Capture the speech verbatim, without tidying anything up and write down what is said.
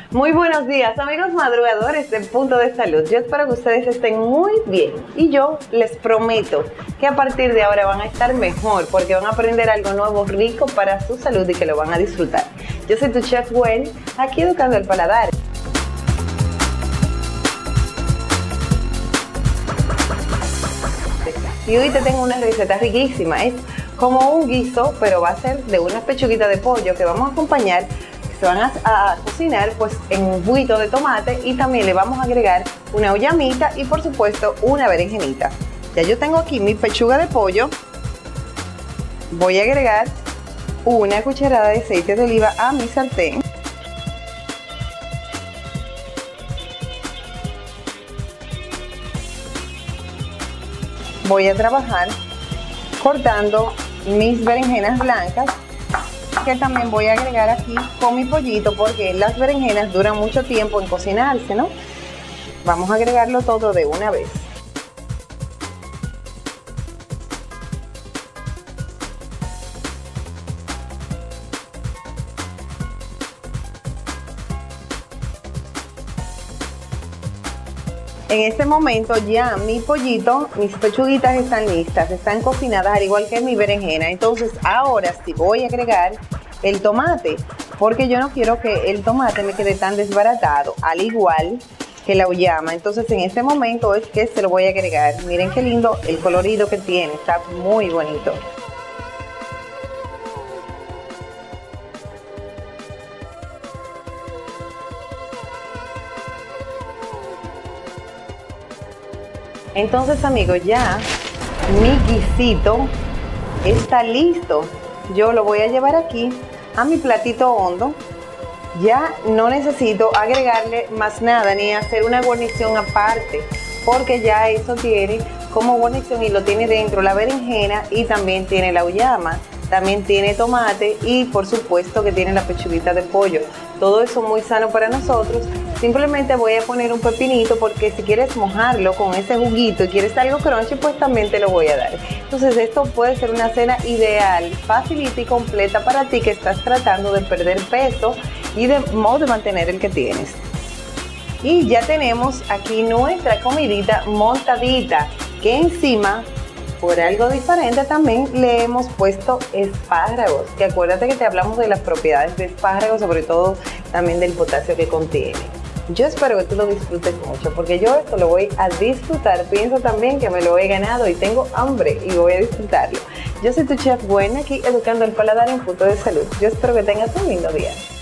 Muy buenos días, amigos madrugadores de Punto de Salud. Yo espero que ustedes estén muy bien y yo les prometo que a partir de ahora van a estar mejor porque van a aprender algo nuevo rico para su salud y que lo van a disfrutar. Yo soy tu chef Gwen, aquí educando el paladar. Y hoy te tengo una receta riquísima, es como un guiso, pero va a ser de una pechuguita de pollo que vamos a acompañar. Se van a, a cocinar pues en un juguito de tomate y también le vamos a agregar una uyamita y por supuesto una berenjenita. Ya yo tengo aquí mi pechuga de pollo. Voy a agregar una cucharada de aceite de oliva a mi sartén. Voy a trabajar cortando mis berenjenas blancas, que también voy a agregar aquí con mi pollito porque las berenjenas duran mucho tiempo en cocinarse, ¿no? Vamos a agregarlo todo de una vez. En este momento ya mi pollito, mis pechuguitas están listas, están cocinadas al igual que mi berenjena. Entonces ahora sí voy a agregar el tomate, porque yo no quiero que el tomate me quede tan desbaratado, al igual que la uyama. Entonces en este momento es que se lo voy a agregar. Miren qué lindo el colorido que tiene, está muy bonito. Entonces amigos, ya mi guisito está listo. Yo lo voy a llevar aquí a mi platito hondo. Ya no necesito agregarle más nada ni hacer una guarnición aparte, porque ya eso tiene como guarnición y lo tiene dentro la berenjena y también tiene la uyama. También tiene tomate y por supuesto que tiene la pechuguita de pollo. Todo eso muy sano para nosotros. Simplemente voy a poner un pepinito porque si quieres mojarlo con ese juguito y quieres algo crunchy, pues también te lo voy a dar. Entonces esto puede ser una cena ideal, facilita y completa para ti que estás tratando de perder peso y de modo de mantener el que tienes. Y ya tenemos aquí nuestra comidita montadita, que encima, por algo diferente, también le hemos puesto espárragos, que acuérdate que te hablamos de las propiedades de espárragos, sobre todo también del potasio que contiene. Yo espero que tú lo disfrutes mucho, porque yo esto lo voy a disfrutar. Pienso también que me lo he ganado y tengo hambre y voy a disfrutarlo. Yo soy tu chef Gwen, aquí educando el paladar en Punto de Salud. Yo espero que tengas un lindo día.